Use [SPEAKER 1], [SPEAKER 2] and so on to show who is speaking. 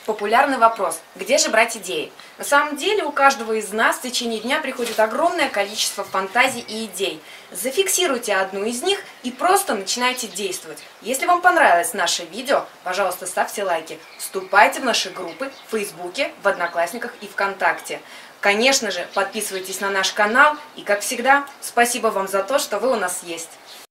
[SPEAKER 1] Популярный вопрос: где же брать идеи? На самом деле у каждого из нас в течение дня приходит огромное количество фантазий и идей. Зафиксируйте одну из них и просто начинайте действовать. Если вам понравилось наше видео, пожалуйста, ставьте лайки. Вступайте в наши группы в Фейсбуке, в Одноклассниках и ВКонтакте. Конечно же, подписывайтесь на наш канал и, как всегда, спасибо вам за то, что вы у нас есть.